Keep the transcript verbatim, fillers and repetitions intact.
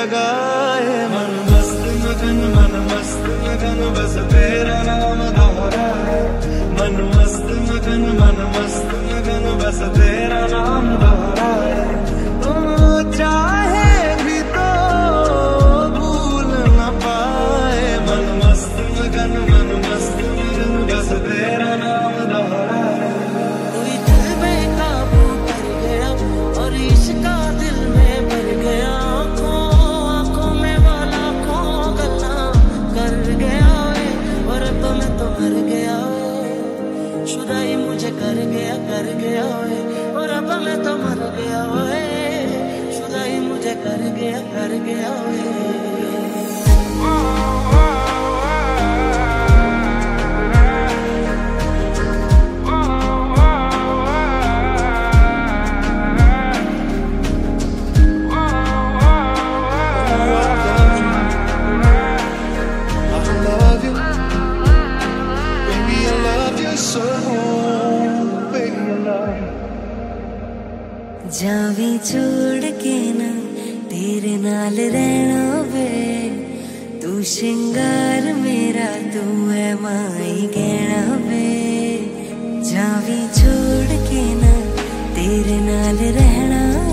जगाए। मन मस्त मगन मन मस्त मगन बस तेरा नाम दोहराए। मन मस्त मगन मन मस्त मगन बस तेरा नाम दोहराए। तुम चाहे भी तो भूल न पाए। मन मस्त मगन मन मस्त मगन बस तेरा नाम दोहराए। कोई दिल बेकाबू कर गया और इश्का दिल में भर गया। आंखों आंखों में वाला खो गल्ला कर गया वे और अब मैं तो मर गया वे। शुदाई मुझे कर गया कर गया वे और अब मैं तो मर गया वे। शुदाई मुझे कर गया कर गया वे। जावी छोड़ के ना तेरे नाल रहना वे। तू श्रृंगार मेरा तू है माई कहना वे। जावी छोड़ के ना तेरे नाल रहना